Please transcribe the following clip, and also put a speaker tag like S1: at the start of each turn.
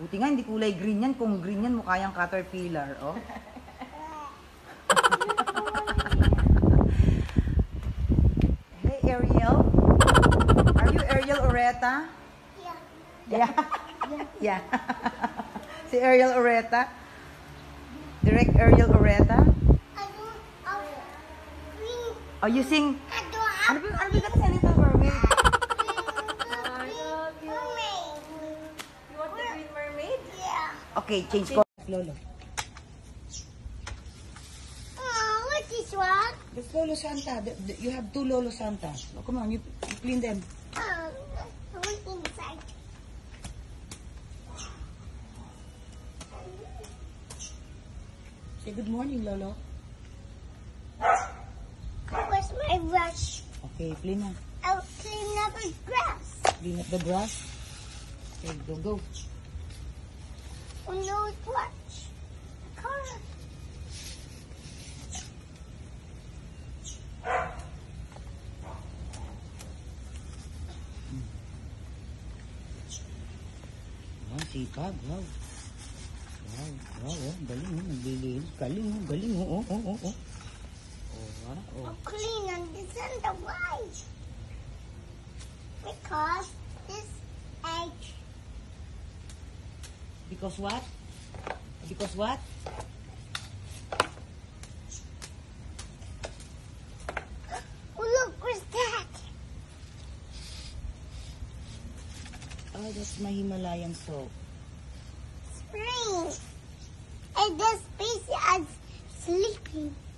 S1: Buti nga, hindi kulay green yan. Kung green yan, mukha yung caterpillar, oh. Hey, Ariel. Are you Ariel Oreta? Yeah. Yeah. Si Ariel Oreta? Direct Ariel Oreta? Oh, you sing... Ano ba kata sa Little Mermaid?
S2: You want the Green Mermaid? Yeah.
S1: Okay, change ko. Lolo.
S2: What is what?
S1: That's Lolo Santa. You have 2 Lolo Santa. Oh, come on, you clean them.
S2: What's inside?
S1: Say good morning, Lolo.
S2: Where's my brush?
S1: Okay, clean na.
S2: I'll clean up the grass.
S1: Clean up the grass. Okay, go.
S2: Oh no, watch. Car.
S1: Wow, sipag. Wow. Wow. Galing, oh. Naglilinis. Galing, oh. Oh.
S2: I'll clean on this and the white. Because this egg.
S1: Because what? Because what?
S2: Oh, look, what's that?
S1: Oh, that's my Himalayan soap.
S2: Spring. And this baby is sleeping.